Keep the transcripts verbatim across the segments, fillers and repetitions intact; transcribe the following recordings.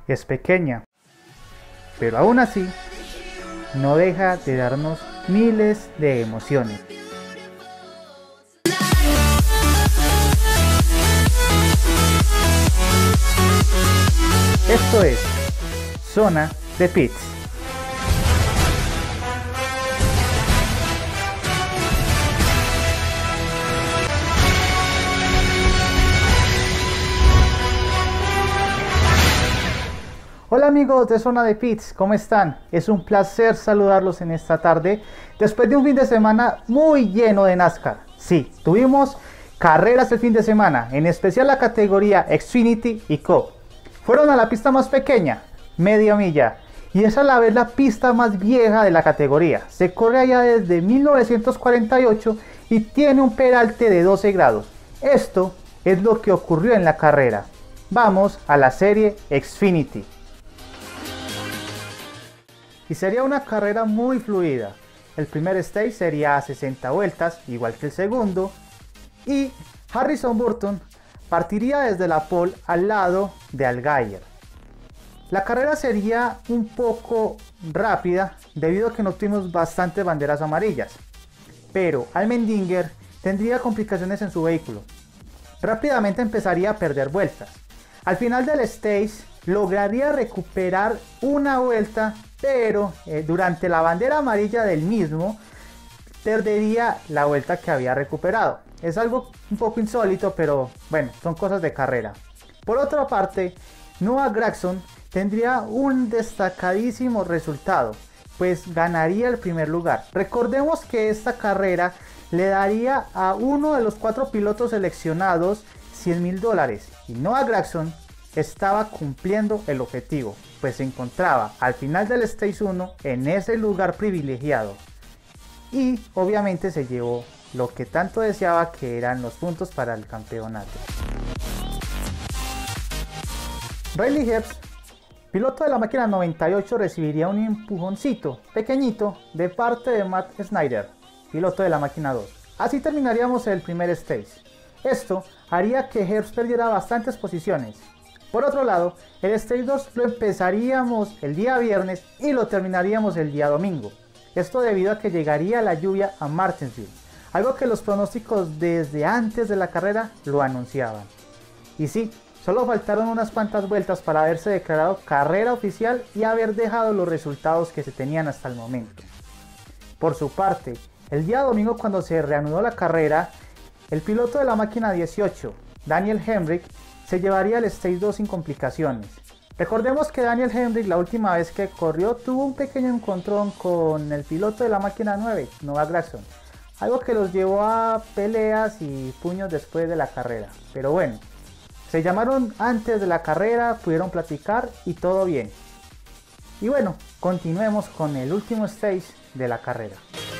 es pequeña, pero aún así no deja de darnos miles de emociones. Esto es Zona de Pits. Hola amigos de Zona de Pits, ¿cómo están? Es un placer saludarlos en esta tarde, después de un fin de semana muy lleno de NASCAR. Sí, tuvimos carreras el fin de semana, en especial la categoría Xfinity y Cup. Fueron a la pista más pequeña, media milla, y es a la vez la pista más vieja de la categoría. Se corre allá desde mil novecientos cuarenta y ocho y tiene un peralte de doce grados. Esto es lo que ocurrió en la carrera. Vamos a la serie Xfinity. Y sería una carrera muy fluida. El primer stage sería a sesenta vueltas, igual que el segundo, y Harrison Burton partiría desde la pole al lado de Allgaier. La carrera sería un poco rápida debido a que no tuvimos bastantes banderas amarillas, pero Allmendinger tendría complicaciones en su vehículo. Rápidamente empezaría a perder vueltas. Al final del stage lograría recuperar una vuelta, pero eh, durante la bandera amarilla del mismo perdería la vuelta que había recuperado. Es algo un poco insólito, pero bueno, son cosas de carrera. Por otra parte, Noah Gragson tendría un destacadísimo resultado, pues ganaría el primer lugar. Recordemos que esta carrera le daría a uno de los cuatro pilotos seleccionados cien mil dólares, y Noah Gragson estaba cumpliendo el objetivo, pues se encontraba al final del Stage uno en ese lugar privilegiado, y obviamente se llevó lo que tanto deseaba, que eran los puntos para el campeonato. Riley Herbst, piloto de la máquina noventa y ocho, recibiría un empujoncito pequeñito de parte de Matt Snyder, piloto de la máquina dos. Así terminaríamos el primer stage. Esto haría que Herbst perdiera bastantes posiciones. Por otro lado, el Stage dos lo empezaríamos el día viernes y lo terminaríamos el día domingo. Esto debido a que llegaría la lluvia a Martinsville, algo que los pronósticos desde antes de la carrera lo anunciaban. Y sí, solo faltaron unas cuantas vueltas para haberse declarado carrera oficial y haber dejado los resultados que se tenían hasta el momento. Por su parte, el día domingo, cuando se reanudó la carrera, el piloto de la máquina dieciocho, Daniel Hemric, se llevaría el Stage dos sin complicaciones. Recordemos que Daniel Hemric, la última vez que corrió, tuvo un pequeño encontrón con el piloto de la máquina nueve, Noah Gragson, algo que los llevó a peleas y puños después de la carrera. Pero bueno, se llamaron antes de la carrera, pudieron platicar y todo bien. Y bueno, continuemos con el último stage de la carrera.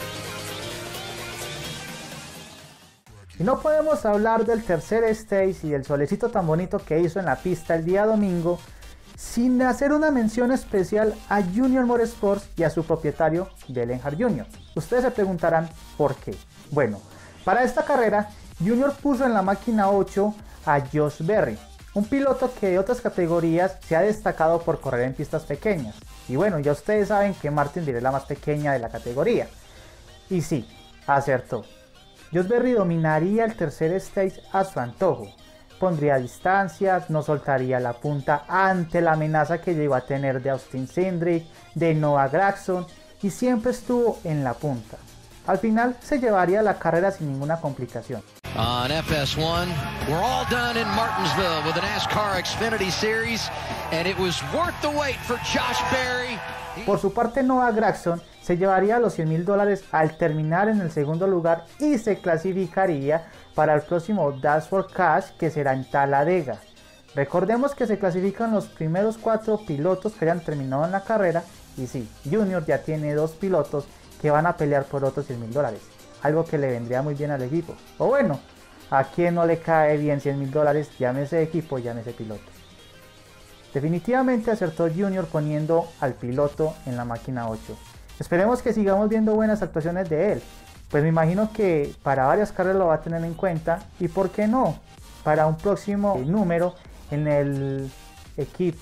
Y no podemos hablar del tercer stage y del solecito tan bonito que hizo en la pista el día domingo sin hacer una mención especial a Junior Motorsports y a su propietario Dale Earnhardt junior Ustedes se preguntarán por qué. Bueno, para esta carrera Junior puso en la máquina ocho a Josh Berry, un piloto que de otras categorías se ha destacado por correr en pistas pequeñas. Y bueno, ya ustedes saben que Martinsville es la más pequeña de la categoría. Y sí, acertó. Josh Berry dominaría el tercer stage a su antojo, pondría distancias, no soltaría la punta ante la amenaza que llegó a tener de Austin Cindric, de Noah Gragson, y siempre estuvo en la punta. Al final se llevaría la carrera sin ninguna complicación. On F S one, we're all done in Martinsville with the NASCAR Xfinity Series, and it was worth the wait for Josh Berry. Por su parte, Noah Gragson se llevaría los cien mil dólares al terminar en el segundo lugar y se clasificaría para el próximo Dash for Cash, que será en Talladega. Recordemos que se clasifican los primeros cuatro pilotos que hayan terminado en la carrera, y sí, Junior ya tiene dos pilotos que van a pelear por otros cien mil dólares, algo que le vendría muy bien al equipo. O bueno, a quien no le cae bien cien mil dólares, llámese equipo, llámese piloto. Definitivamente acertó Junior poniendo al piloto en la máquina ocho. Esperemos que sigamos viendo buenas actuaciones de él, pues me imagino que para varias carreras lo va a tener en cuenta, y por qué no, para un próximo número en el equipo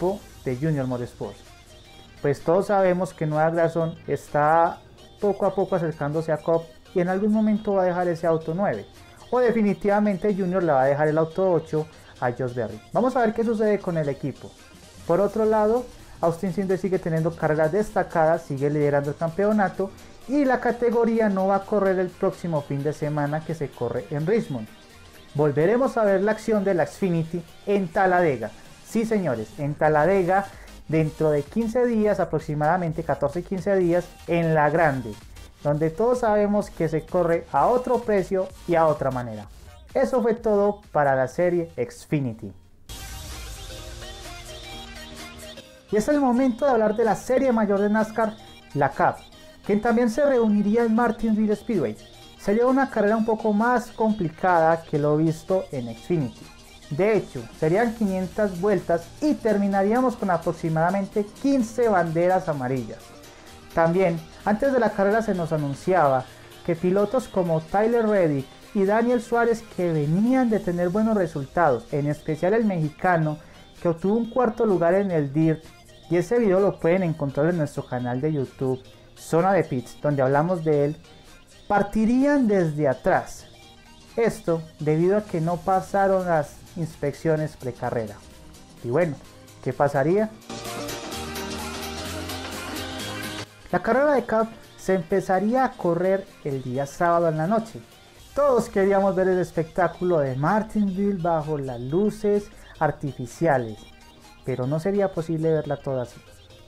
de Junior Motorsports. Pues todos sabemos que Noah Gragson está poco a poco acercándose a Cobb y en algún momento va a dejar ese auto nueve, o definitivamente Junior le va a dejar el auto ocho a Josh Berry. Vamos a ver qué sucede con el equipo. Por otro lado, Austin Cindric sigue teniendo carreras destacadas, sigue liderando el campeonato y la categoría no va a correr el próximo fin de semana que se corre en Richmond. Volveremos a ver la acción de la Xfinity en Talladega. Sí señores, en Talladega dentro de quince días, aproximadamente catorce a quince días, en la grande, donde todos sabemos que se corre a otro precio y a otra manera. Eso fue todo para la serie Xfinity. Y es el momento de hablar de la serie mayor de NASCAR, la Cup, quien también se reuniría en Martinsville Speedway. Sería una carrera un poco más complicada que lo visto en Xfinity. De hecho, serían quinientas vueltas y terminaríamos con aproximadamente quince banderas amarillas. También, antes de la carrera se nos anunciaba que pilotos como Tyler Reddick y Daniel Suárez, que venían de tener buenos resultados, en especial el mexicano, que obtuvo un cuarto lugar en el Dirt, y ese video lo pueden encontrar en nuestro canal de YouTube, Zona de Pits, donde hablamos de él, partirían desde atrás. Esto debido a que no pasaron las inspecciones precarrera. Y bueno, ¿qué pasaría? La carrera de Cup se empezaría a correr el día sábado en la noche. Todos queríamos ver el espectáculo de Martinsville bajo las luces artificiales, pero no sería posible verla toda así.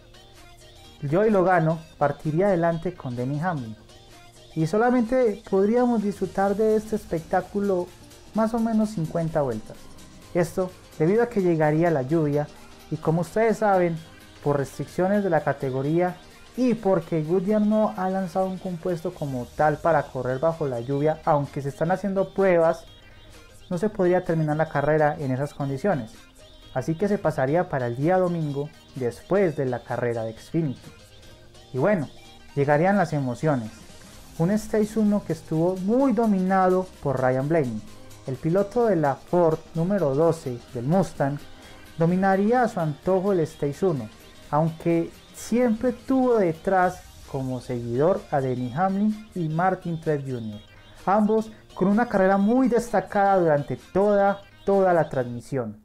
Joey Logano partiría adelante con Denny Hamlin y solamente podríamos disfrutar de este espectáculo más o menos cincuenta vueltas. Esto debido a que llegaría la lluvia y, como ustedes saben, por restricciones de la categoría y porque Goodyear no ha lanzado un compuesto como tal para correr bajo la lluvia, aunque se están haciendo pruebas, no se podría terminar la carrera en esas condiciones. Así que se pasaría para el día domingo después de la carrera de Xfinity. Y bueno, llegarían las emociones. Un Stage uno que estuvo muy dominado por Ryan Blaney. El piloto de la Ford número doce del Mustang dominaría a su antojo el Stage uno, aunque siempre tuvo detrás como seguidor a Denny Hamlin y Martin Truex junior, ambos con una carrera muy destacada durante toda, toda la transmisión.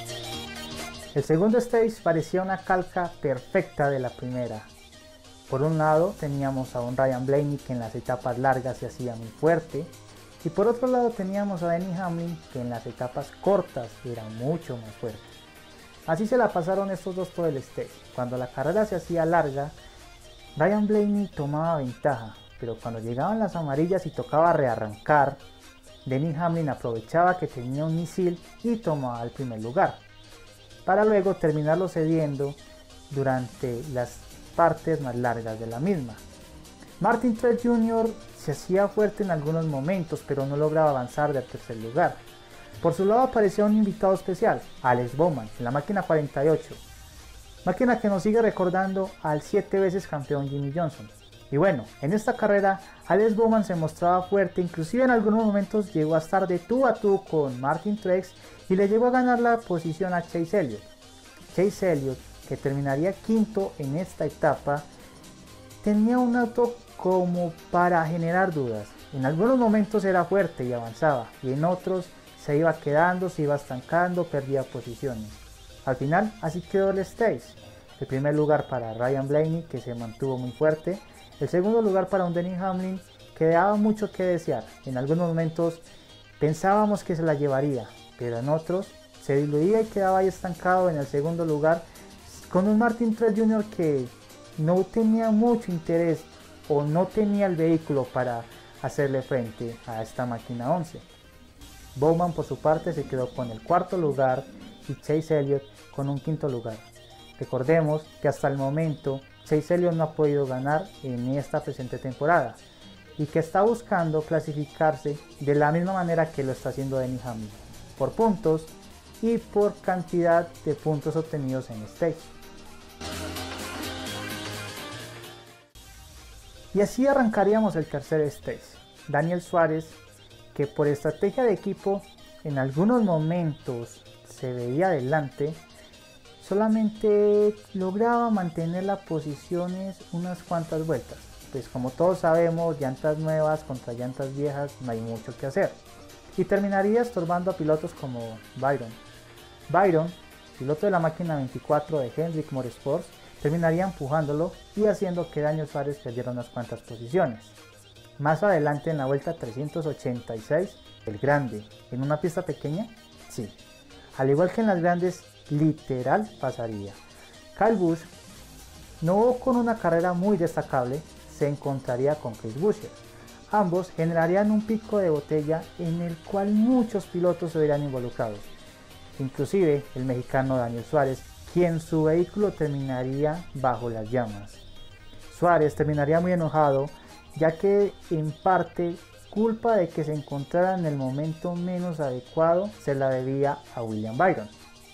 El segundo stage parecía una calca perfecta de la primera. Por un lado teníamos a un Ryan Blaney que en las etapas largas se hacía muy fuerte, y por otro lado teníamos a Denny Hamlin que en las etapas cortas era mucho más fuerte. Así se la pasaron estos dos por el stage. Cuando la carrera se hacía larga, Ryan Blaney tomaba ventaja, pero cuando llegaban las amarillas y tocaba rearrancar, Denny Hamlin aprovechaba que tenía un misil y tomaba el primer lugar, para luego terminarlo cediendo durante las partes más largas de la misma. Martin Truex junior se hacía fuerte en algunos momentos, pero no lograba avanzar del tercer lugar. Por su lado aparecía un invitado especial, Alex Bowman, en la máquina cuarenta y ocho, máquina que nos sigue recordando al siete veces campeón Jimmie Johnson. Y bueno, en esta carrera Alex Bowman se mostraba fuerte, inclusive en algunos momentos llegó a estar de tú a tú con Martin Truex y le llegó a ganar la posición a Chase Elliott. Chase Elliott, que terminaría quinto en esta etapa, tenía un auto como para generar dudas. En algunos momentos era fuerte y avanzaba, y en otros se iba quedando, se iba estancando, perdía posiciones. Al final así quedó el stage. El primer lugar para Ryan Blaney, que se mantuvo muy fuerte. El segundo lugar para un Denny Hamlin que daba mucho que desear. En algunos momentos pensábamos que se la llevaría, pero en otros se diluía y quedaba ahí estancado en el segundo lugar, con un Martin Truex junior que no tenía mucho interés o no tenía el vehículo para hacerle frente a esta máquina once. Bowman por su parte se quedó con el cuarto lugar y Chase Elliott con un quinto lugar. Recordemos que hasta el momento Chase Elliott no ha podido ganar en esta presente temporada y que está buscando clasificarse de la misma manera que lo está haciendo Denny Hamlin, por puntos y por cantidad de puntos obtenidos en stage. Y así arrancaríamos el tercer stage. Daniel Suárez, que por estrategia de equipo en algunos momentos se veía adelante, solamente lograba mantener las posiciones unas cuantas vueltas. Pues como todos sabemos, llantas nuevas contra llantas viejas no hay mucho que hacer. Y terminaría estorbando a pilotos como Byron. Byron, piloto de la máquina veinticuatro de Hendrick Motorsports, terminaría empujándolo y haciendo que Daniel Suárez perdiera unas cuantas posiciones. Más adelante en la vuelta trescientos ochenta y seis, el grande, en una pista pequeña, sí. Al igual que en las grandes, literal pasaría. Kyle Busch, no con una carrera muy destacable, se encontraría con Chris Buescher. Ambos generarían un pico de botella en el cual muchos pilotos se verían involucrados. Inclusive el mexicano Daniel Suárez, quien su vehículo terminaría bajo las llamas. Suárez terminaría muy enojado, ya que en parte culpa de que se encontrara en el momento menos adecuado se la debía a William Byron.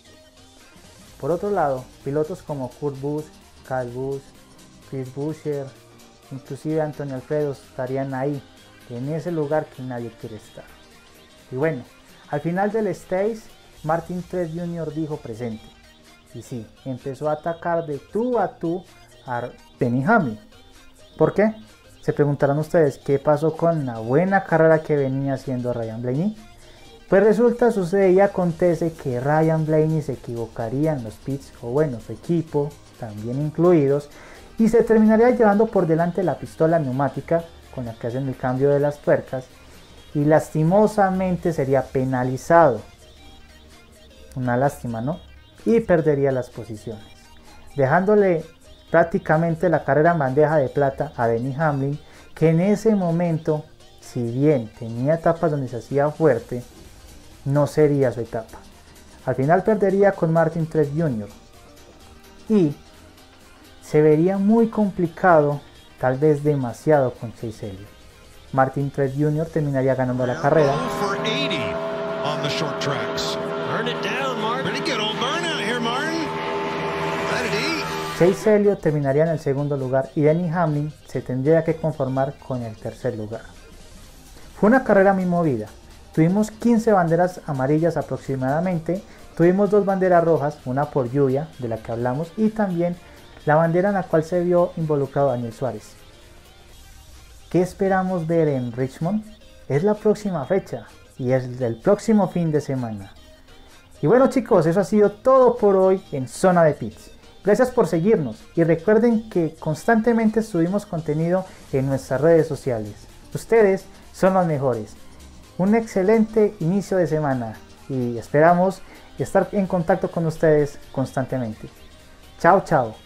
Por otro lado, pilotos como Kurt Busch, Kyle Busch, Chris Buescher, inclusive Antonio Alfredo estarían ahí, en ese lugar que nadie quiere estar. Y bueno, al final del stage, Martin Truex junior dijo presente. Y sí, empezó a atacar de tú a tú a Denny Hamlin. ¿Por qué? Se preguntarán ustedes, ¿qué pasó con la buena carrera que venía haciendo Ryan Blaney? Pues resulta, sucede y acontece que Ryan Blaney se equivocaría en los pits, o bueno, su equipo, también incluidos, y se terminaría llevando por delante la pistola neumática con la que hacen el cambio de las tuercas, y lastimosamente sería penalizado. Una lástima, ¿no? Y perdería las posiciones, dejándole prácticamente la carrera en bandeja de plata a Denny Hamlin, que en ese momento, si bien tenía etapas donde se hacía fuerte, no sería su etapa. Al final perdería con Martin Truex junior y se vería muy complicado, tal vez demasiado, con Chase Elliott. Martin Truex junior terminaría ganando la carrera. Chase Elliott terminaría en el segundo lugar y Denny Hamlin se tendría que conformar con el tercer lugar. Fue una carrera muy movida. Tuvimos quince banderas amarillas aproximadamente, tuvimos dos banderas rojas, una por lluvia, de la que hablamos, y también la bandera en la cual se vio involucrado Daniel Suárez. ¿Qué esperamos ver en Richmond? Es la próxima fecha y es el próximo fin de semana. Y bueno chicos, eso ha sido todo por hoy en Zona de Pits. Gracias por seguirnos y recuerden que constantemente subimos contenido en nuestras redes sociales. Ustedes son los mejores. Un excelente inicio de semana y esperamos estar en contacto con ustedes constantemente. Chao, chao.